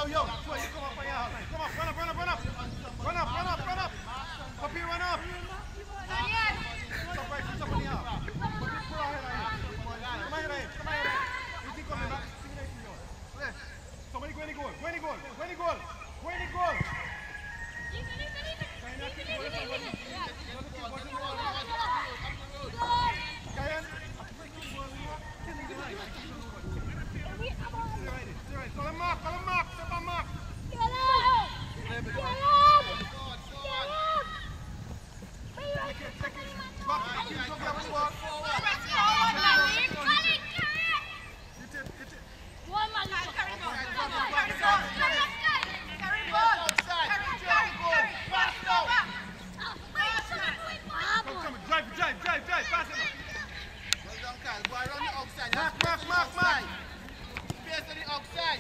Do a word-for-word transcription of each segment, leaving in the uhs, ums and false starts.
yo, Troy, you come up on your house. Come up, run up, run up, run up. Run up, run up, run up. Puppy, run up. Stop right, stop on the house. Puppy, pull out here. Come on here, come on here. You think coming back? Somebody go in the goal, go in the goal, go in the goal, go in the goal. Call him Mark, call him Mark, step on Mark. Get up! Get up! Get up! Take it, take it. Drop it, keep dropping the ball. Hit it, hit it. One man, carry the ball. Carry the ball. Carry the ball. Outside, carry the ball. Pass it out. Come, come, drive, drive, drive, drive, pass it out. Well done, Kyle. Go around the outside. Mark, mark, mark, mark. Space to the outside.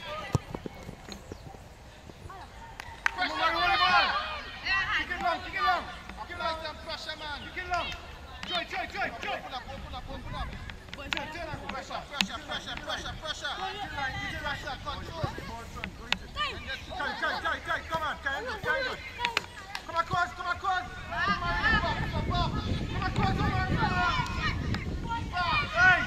Come on, run the ball. Kick it long, kick it long. Kick it long. Some pressure, man. Kick it long. Joy, joy, joy, joy. Open up, open up, open up. Turn, turn up. Pressure, pressure, pressure, pressure, pressure. Pressure, control. Carry, carry, carry, carry. Come on, carry good, carry good. Come across, come across. Come across, come on. Hey!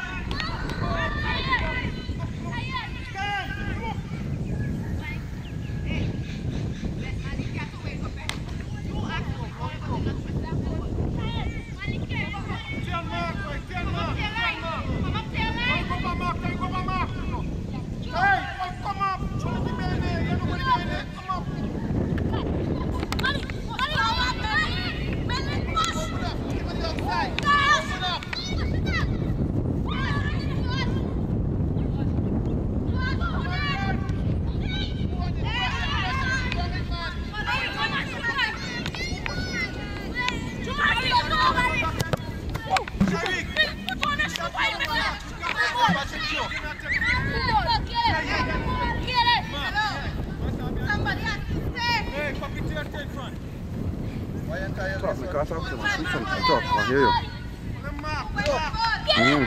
Talk, we can't talk to him. Listen, talk, I hear you. Mm.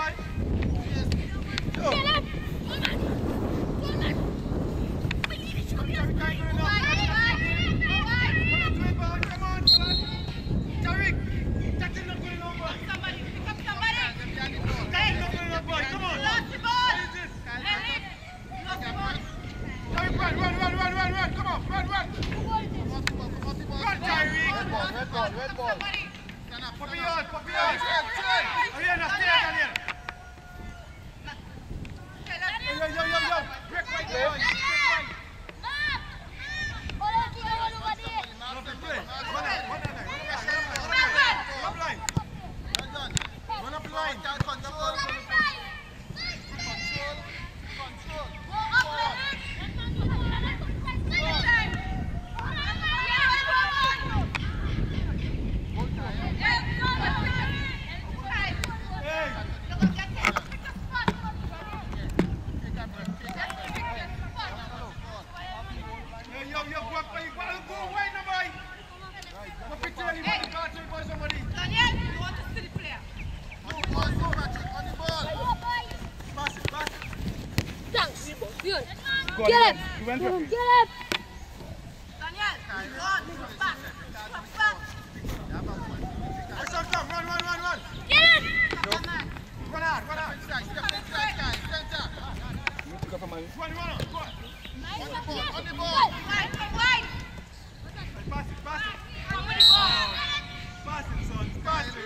Red ball. Puppy on, puppy on. Ariel, now stay there, Daniel. Yo, yo, yo, yo, yo. Break right there. Break right. Lovely play. Run up, run up, run up line. Run up line. Control. Control. Control. Get him! Get him! Get him! Daniel, run, back, back. Run, run, run, run, run. Get him! Run out, run out. Step inside, guys. Center. Run, run, run. Go on. On the ball, on the ball. Wide, wide. Pass it, pass it. Come with the ball. Pass it, son. Pass it.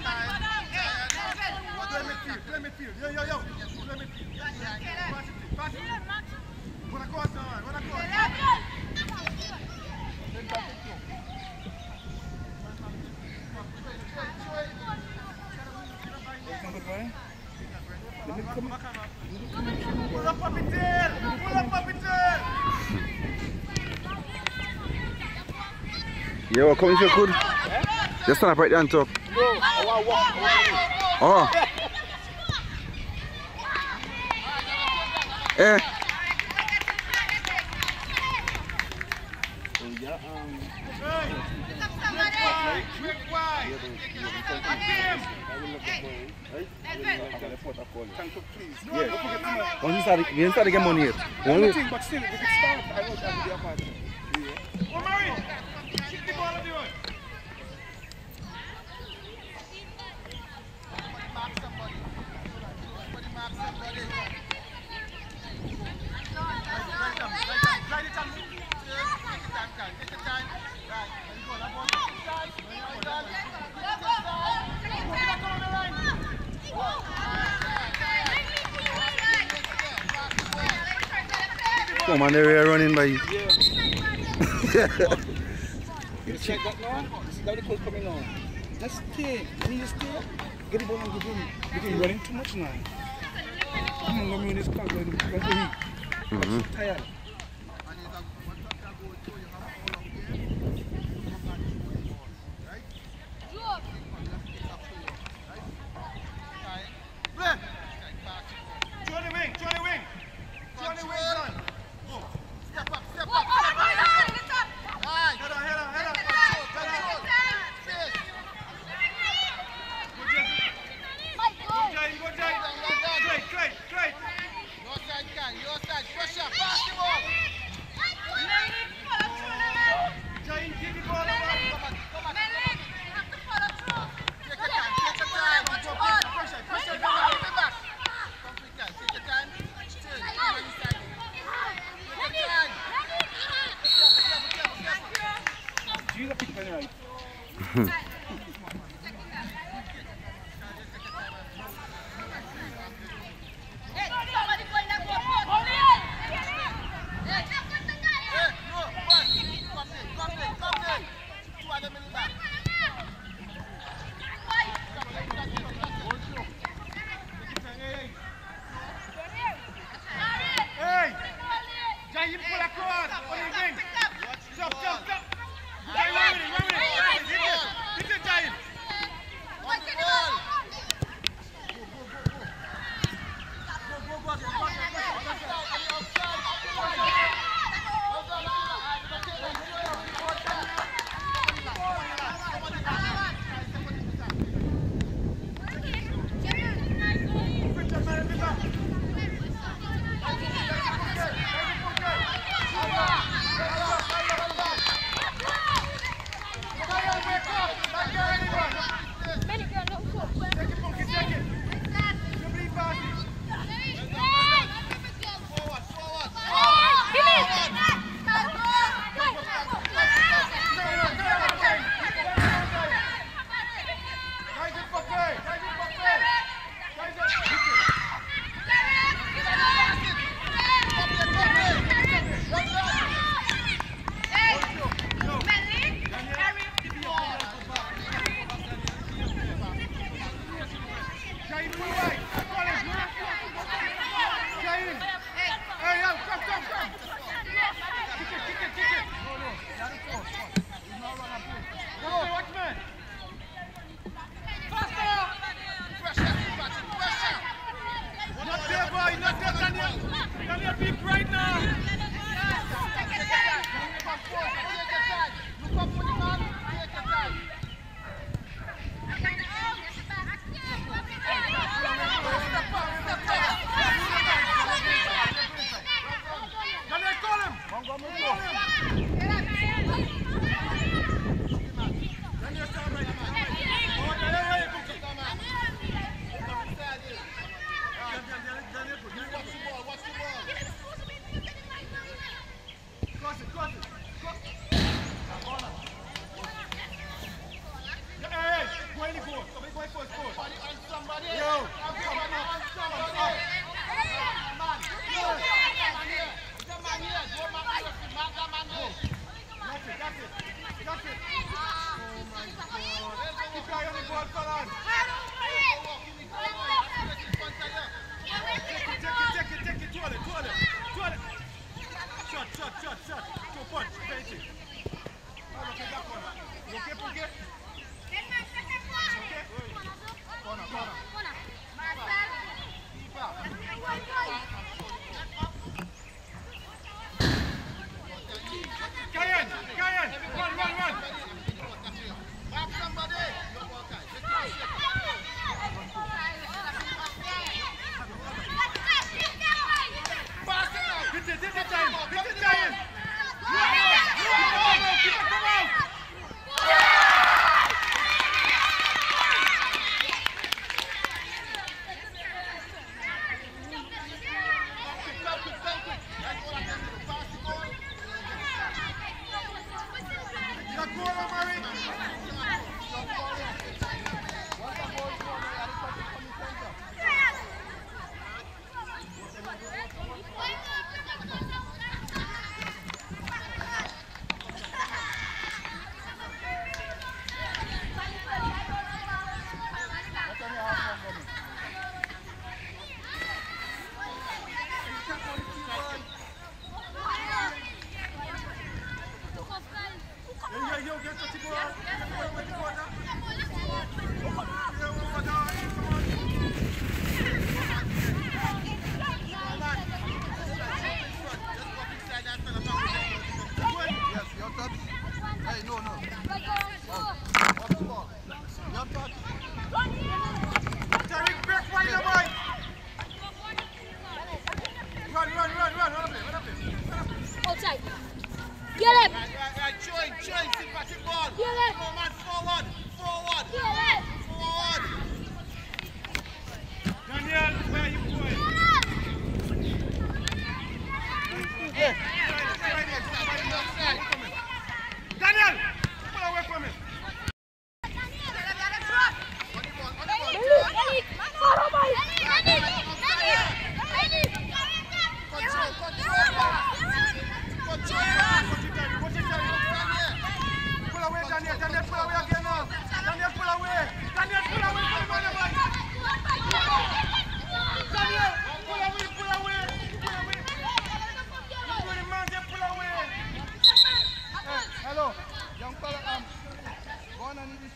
Play Time. midfield, play midfield. Yo, yo, yo. Play midfield. Pass it, pass it. Run across now, man. Run across. Then back it through. Pull up, puppy tail! Pull up, puppy tail! Yeah, well, come if you could. Just stand up right there and talk. Oh. Eh. Quick wide! Quick wide! Yeah. Once you start, we didn't start to get money yet. Only. But still, we can start. I know that will be a part. Oh, Mary! Keep the ball on the road. Mark somebody. Somebody mark somebody. Right time, right time, right time. Take your time, guys. Take your time. Right. Very good. I'm on the side. Very good. Come on, they're running by you. Yeah. You check that now? You see that the close coming now? Let's stay. Can you stay? Get the ball and give him. Because he's running too much now. Come on, let me in his car. Let me in heat. I'm so tired. Johnny Wing, Johnny Wing. Johnny Wing, son. Step up, step Oh, up, oh, step oh, up. oh, it's up. Aye. Head on, head on, head on. Yes. Go, Jay. My Go, God. Jay. Go, Jay. Great, great, great. Your side, guy. Your side. Pressure. Pass the ball.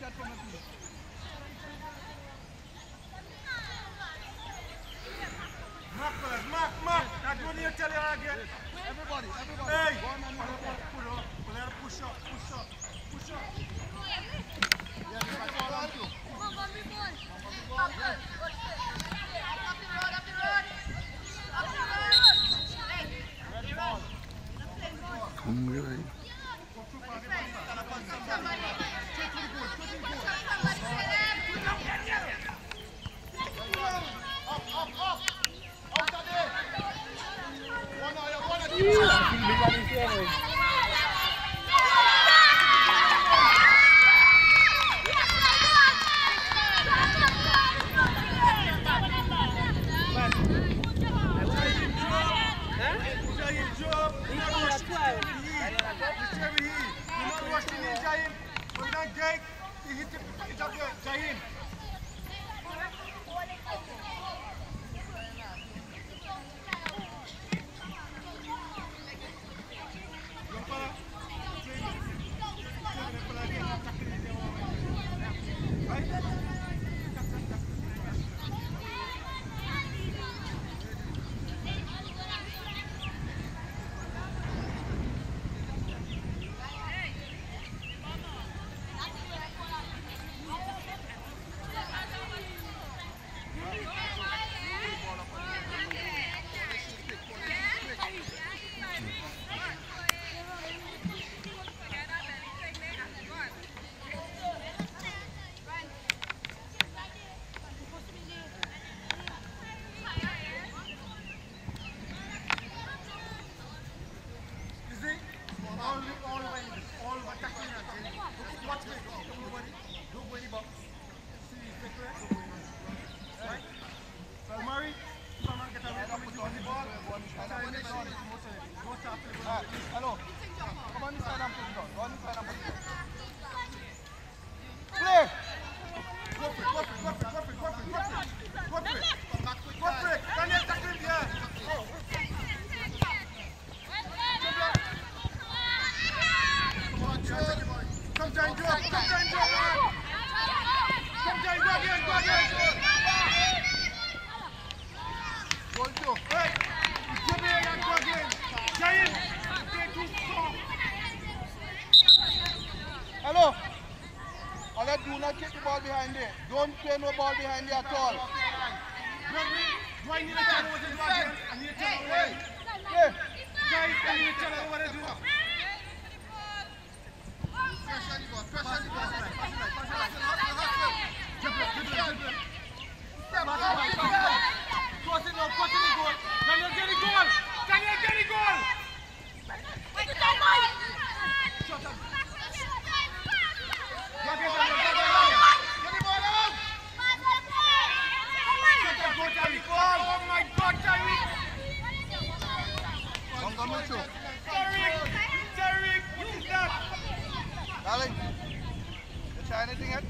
that from the team. Mark first, mark, mark. That's what you tell you again. Everybody, everybody. Hey! Pull up, pull up, push up, push up, push up. Yeah, we got all on you. Come on, go, big boy. Up the road, up the road. Up the road. Hey. Red ball. Come here. Somebody. Straight to the goal, straight to the goal. Somebody say that. Up, up, up. Out of there. One eye, one eye. Jahim. Hello. Come on inside and put it on. Go on inside and put it on. Play! Go for it, go for it, go for it, go for it, go for it, go for it. Go for it. Go for it. Daniel, tackle him here. Come on, Joe. Come join Joe. Come join Joe. Come join Joe again. Go again, Joe. Go, Joe. Hey! Give me a go again. Giant! Hello. All I do not kick the ball behind there. Don't play no ball behind there at all. Do I need to tell you what to do again? I need to tell you what to do. Yeah. Guys, I need to tell you what to do. Pressure the ball. Pressure the ball. Pass it right. Pass it right. Dribble it. Dribble it. Dribble it. Step up. Cross it now. Cross it the goal. Daniel, get the goal. Daniel, get the goal. Shut up. Go get it, go get it. Get the ball out. Shut up, go Tyreek. Oh my God, Tyreek. Don't come with you. Tyreek, Tyreek, what is that? Darling, you try anything yet?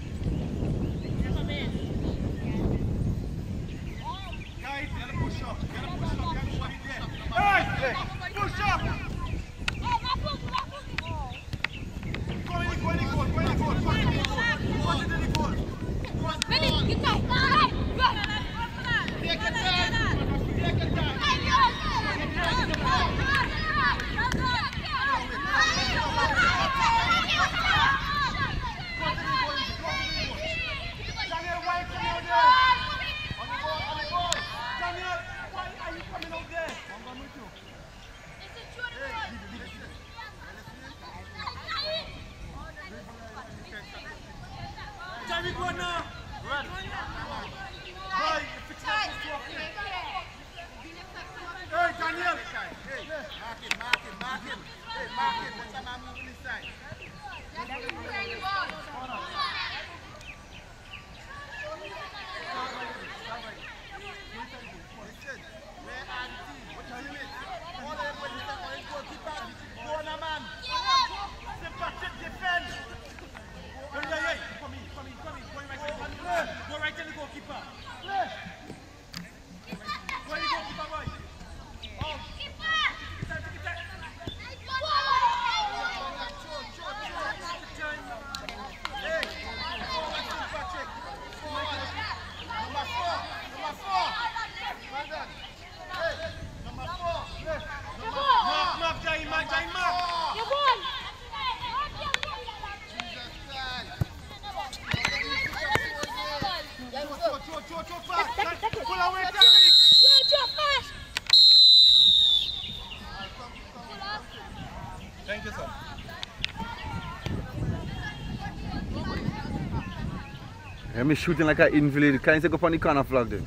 Guys, you gotta push up. You gotta push up. You gotta put it there. Hey, push up. Go in the goal, go in the goal, go in the goal, go in the goal. Go in the goal. Ready, get that. Go. Take your time. Take your time. Daniel, why are you coming out there? On the ball, on the ball. Daniel, why are you coming out there? I'm going with you. me shooting like an invalid. Can't you take up on the corner flag then?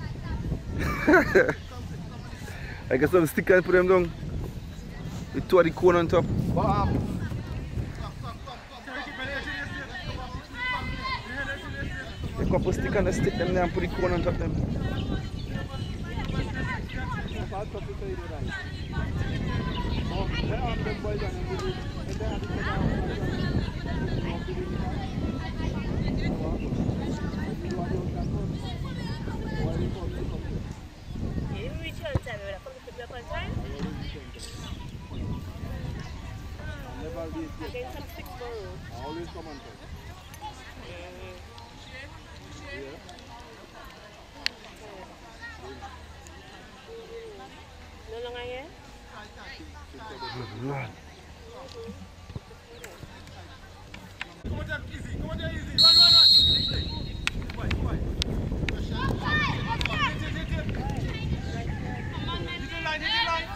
I guess some stick and put them down. The two of the cone on top. Wow. A couple stick and stick them there and put the cone on top of them. Always come on top. No longer here? Come on, easy. Come on, easy. Run, run, run. Why, why? Hit it, hit it. Hit the line, hit the line.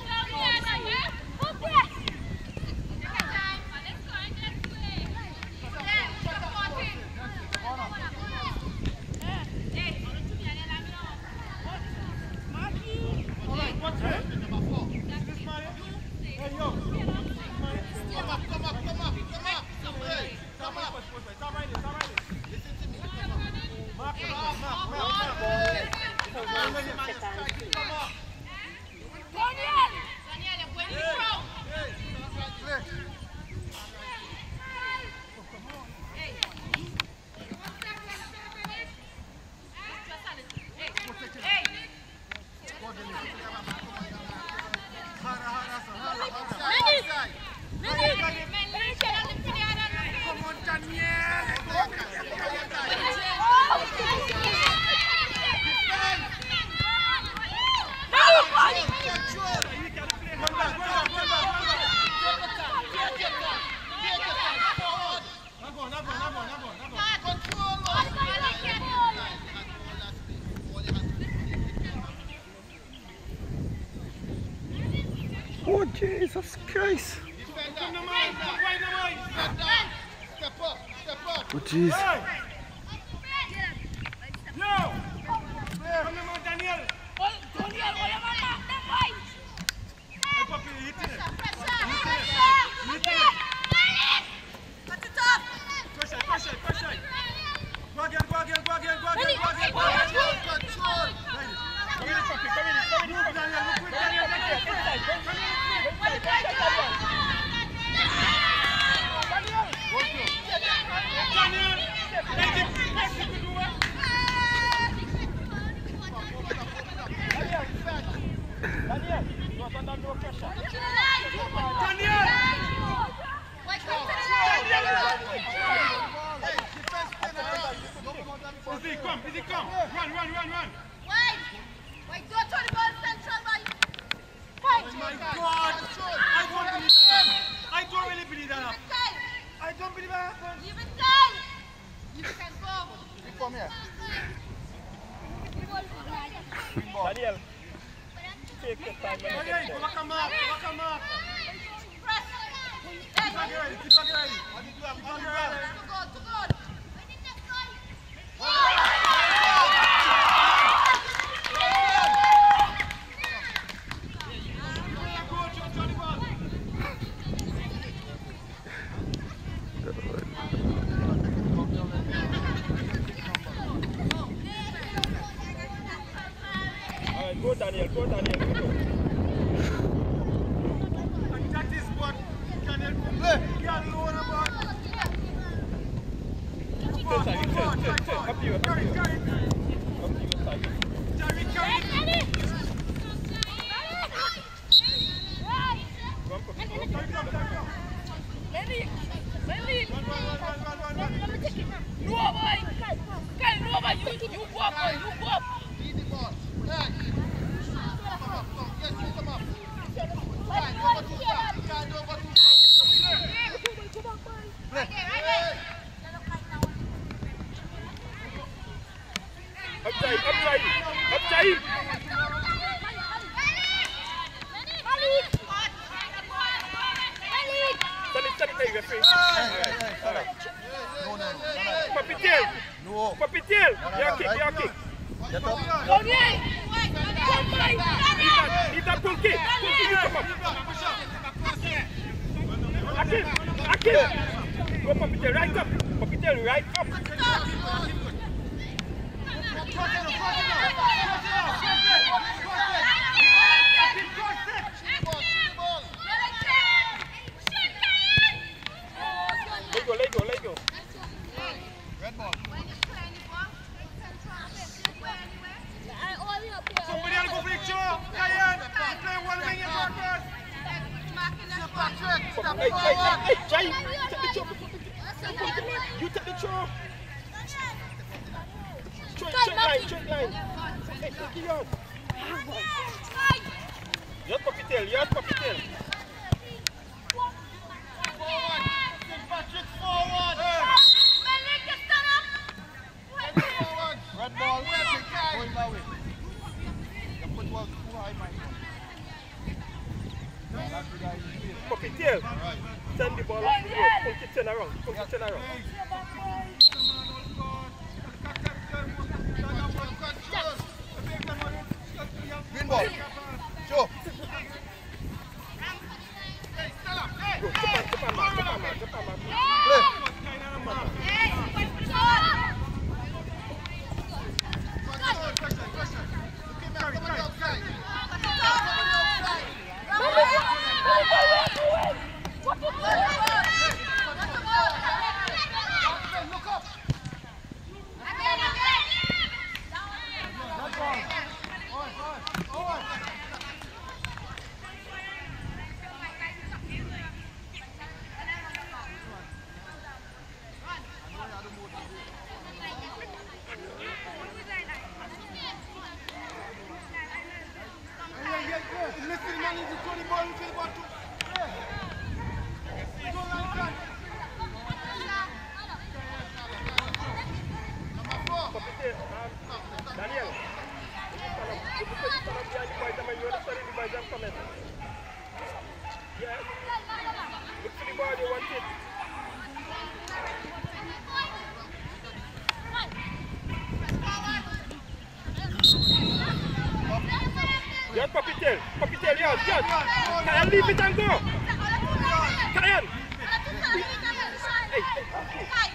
Oh, Jesus Christ. Oh, jeez. Daniel, take your time. Okay, come up, come up. Keep on ready, keep on ready. Keep on ready. Go Daniel, go Daniel, go. That is what Daniel will play. Get low on the ball. Turn, turn, turn, turn, turn. Up to you, up to you. Up to you, Simon. Jerry, carry it. Come, come, come, come, come, come. Lenny, Lenny. Run, run, run, run, run, run. Let me take it now. No, boy. Kyle, no, boy. You, you go up, boy. You go up. Lead the ball. Hey. Upside, upside, upside. Send it, send it, referee. Hey, Alright. hey, hey, Alright. No, no, no. Puppy tail. No. Puppy tail. No, no, Your no, kick, right? your kick. Get up. Come here. Come by. Leave that, leave that pull kick. Pull kick, you come up. Akil, Akil. Go puppy tail, right up. Puppy tail, right up. Let go, let go, let go. Red ball. Somebody else go for the show. Ryan, you play one wing in purpose. Patrick, Hey, step hey, forward. hey, hey, Jai, take the chop. You take the chop. Straight, straight line, straight line. Hey, take it out. Your puppy tail, your puppy tail. Patrick, forward. Forward. Red ball. Going my way. The foot was too high, my friend. That's the guy in the Puppy tail. Right. Send the ball up the road. Pull it turn around. Pull it turn around. Green ball. Show. Go, Japan, Japan, man, Japan, man, Japan, man. Play. Listen, man, it's a twenty ball into the bottom. Go like that. Puppy tail. Um, Daniel. If you stand up behind the boys, I mean, you understand the boys are coming. Yeah. Look for the ball, you want it. Yes, puppy tail. Puppy tail, yes, yes. Kayan, leave it and go. Kayan. Hey, hey,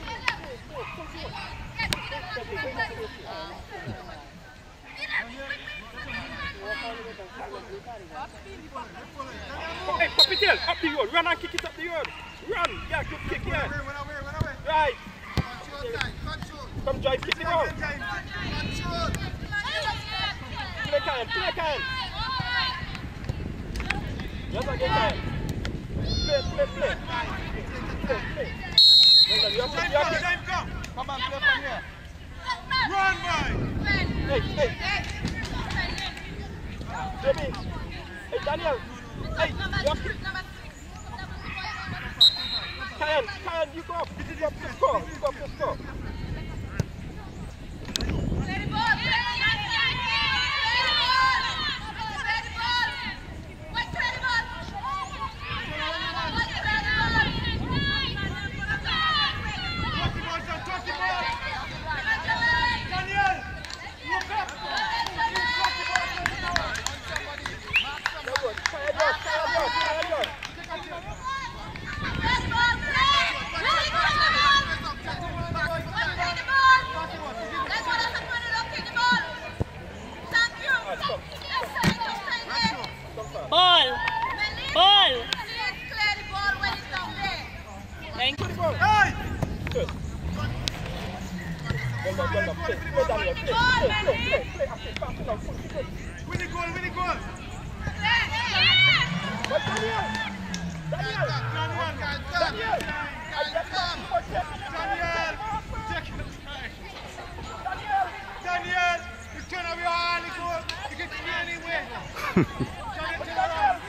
hey, puppy tail, up the road. Run and kick it up the road. Run. Yeah, good kick, yeah. Run away, run away. Right. Control time. Control. Come drive, kick it out. Control. Play Kayan, play Kayan. Yes, again, Kayan. Play, play, play. Play, play. Well done, you have to, you have to. Time come. Come on, play from here. Run, boy. Hey, hey. Jimmy. Hey, Daniel. Hey, you have to. Kayan, Kayan, you go up. You go up to score. You go up to score. Daniel, look up. Kayan, Kayan, Kayan, Kayan. Ball. Ball. Thank you. Hey! Good. Well done, well done. Play, play, Daniel. Play, play, play, play, play. After passing out, push it good. Win the goal, win the goal. But Daniel! Daniel! Daniel, Daniel! I get back to what you Daniel, take your time. Daniel! Daniel, you turn up your hand, you go, you can see anywhere. Daniel, turn around.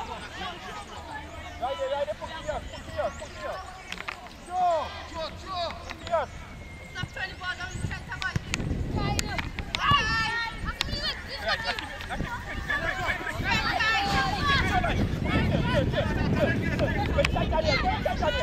Right there, right there, push it up, push it up, push it up. Show. Show. Show. Push it up. Hey,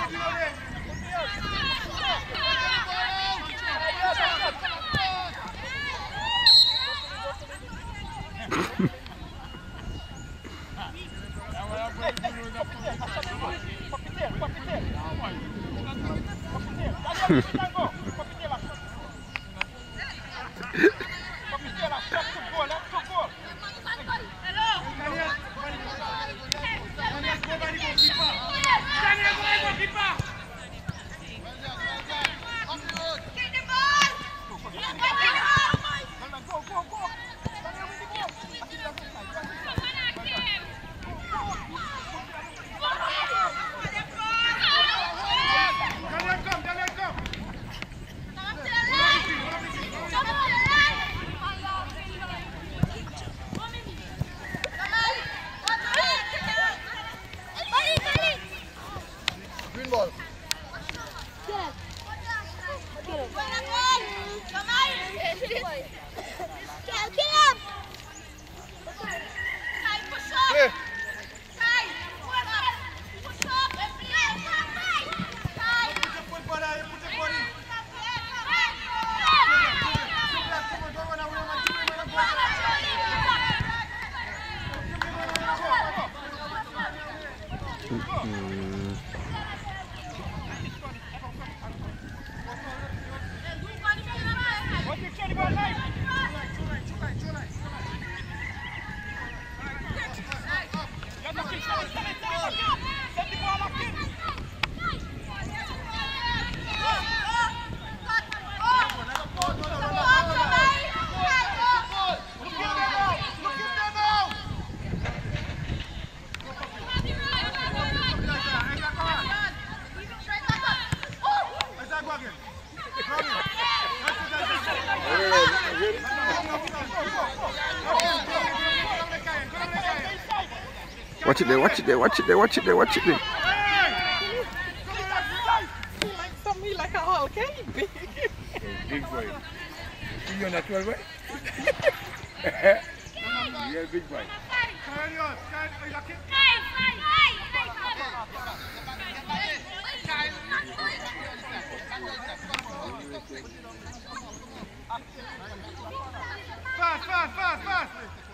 Watch it there, watch it there, watch it there, watch it there, watch it there. Stop me like a hole, okay? Big. Big boy. You're not twelve, right? You're a big boy. Carry on, carry on, lock it. Fast, fast, fast, fast.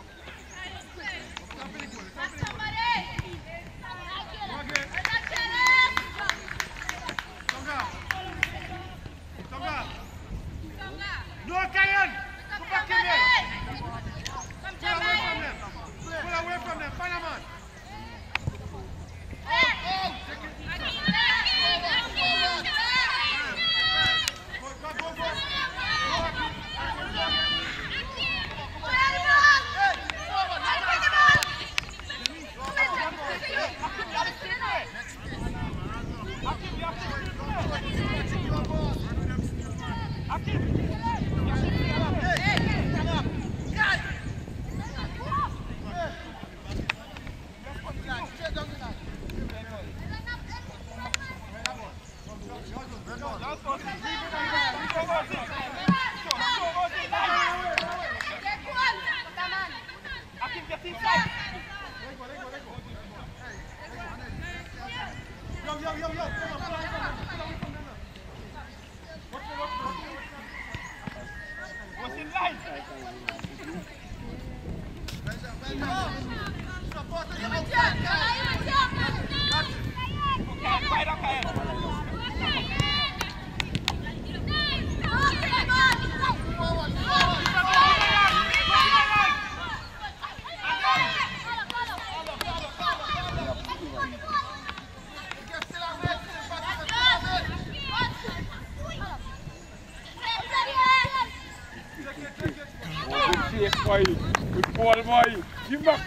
No, Kayan! Go back in there! Pull away from them! Pull away from them! Find a man! Go, go, go! Boy, good ball, boy. Give back.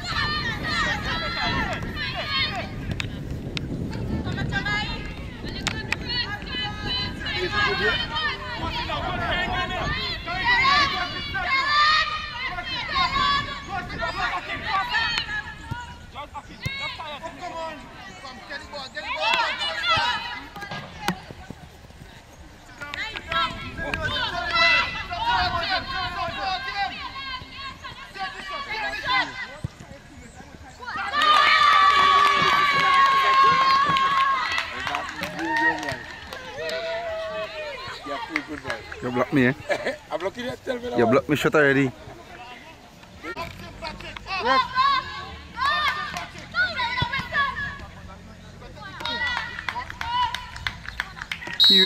Come on! Come, get the ball, get the ball! Good good boy. You block me, eh? I'm blocking you. Tell me now. You block me shot already. You.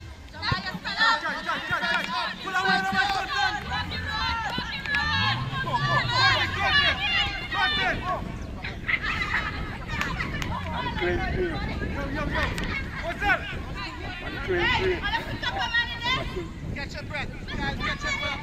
I'm crazy. What's that? I'm crazy. Catch your breath. Guys, catch your breath.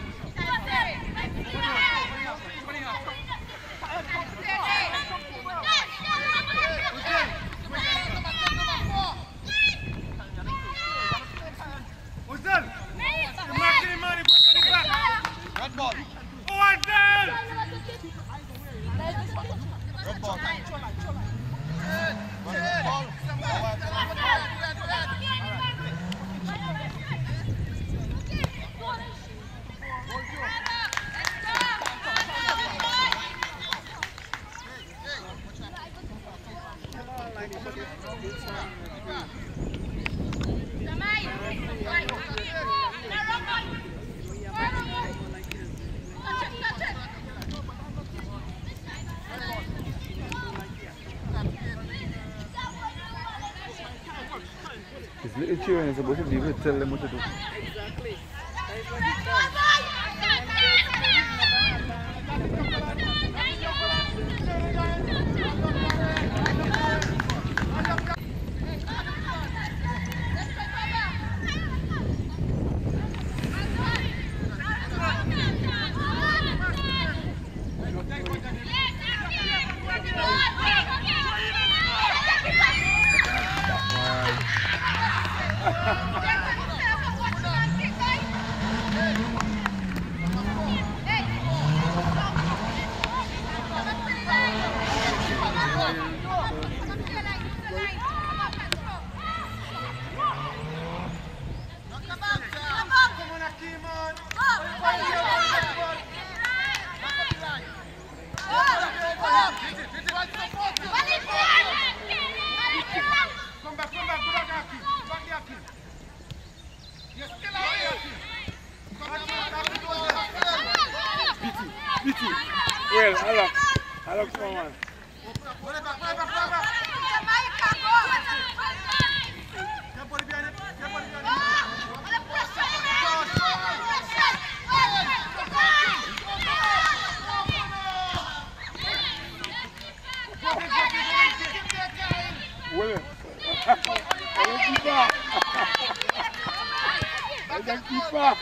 What's that? The marking money, put on the back. Red ball. Oh, what's that? Red ball. Red ball. These little children are supposed to be able to tell them what to do. Exactly. Come back, come back, go back, Aki. Back the Aki. You're still out here, Aki. Come back, come back, Pity, pity. Well, hello. Hello, someone. Go back, go back, go back. Get body behind it. Get body behind Well, I don't keep up. I don't keep up.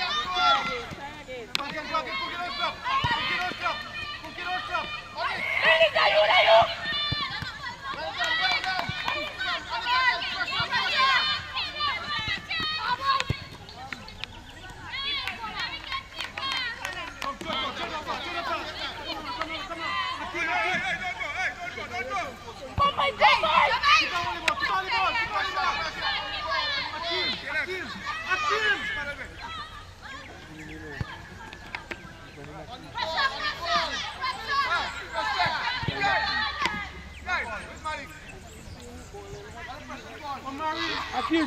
Hakim.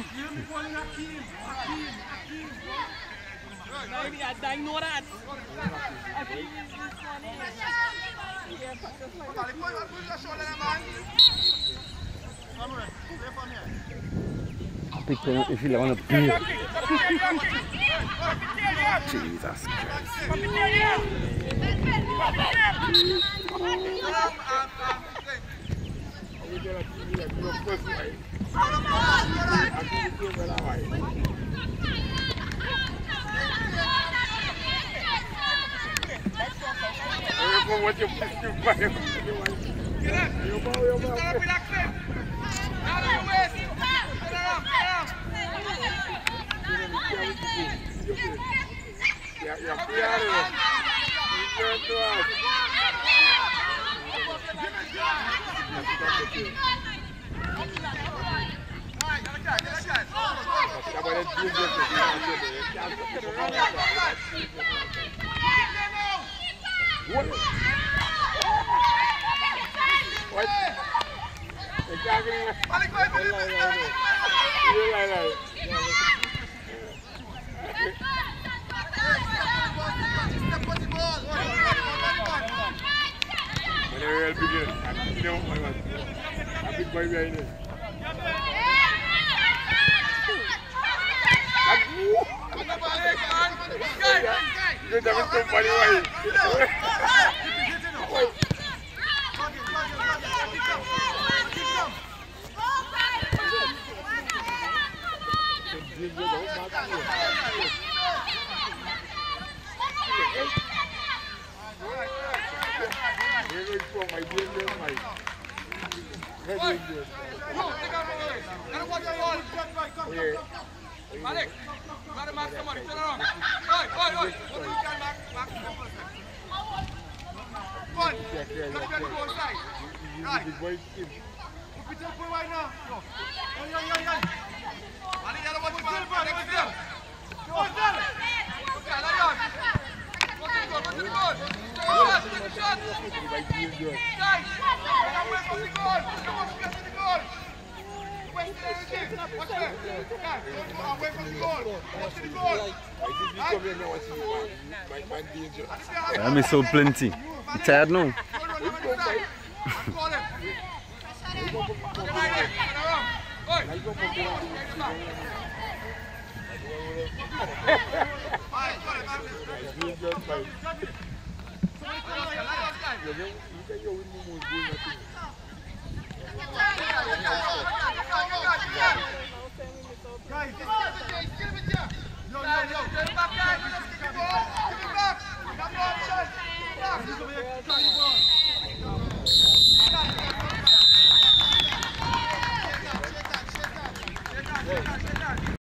I know that. Pick them up if you want to play. Jesus Christ. What you What? What? Exactly. You like that. behind it. You never stop funny way. Malik, gotta mark somebody. Turn around. Oi, oi, oi. What do you can mark? Mark someone. One. Let me go inside. Right. Put it up right now. Go. Yo, yo, yo, yo. Malik, you don't want to mark. Next step. Go on, go. Okay, Lion. Go to the goal, go to the goal. Shot, take the shot. Guys, get away from the goal. Come on, get to the goal. Watch that. Guys, don't go away from the goal. Watch the goal. I miss so plenty. You tired now? Guys, yo, yo, yo.